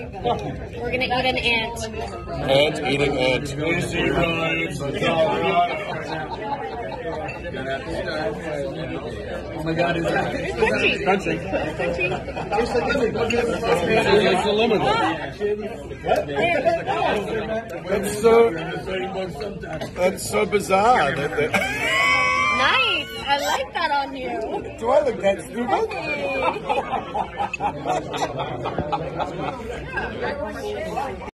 We're gonna eat an ant. Ant eating ant. Easy rides, Colorado. Oh my God, it's Crunchy. It's a lemon. That's so bizarre. Nice. I like that on you. Do I look that stupid?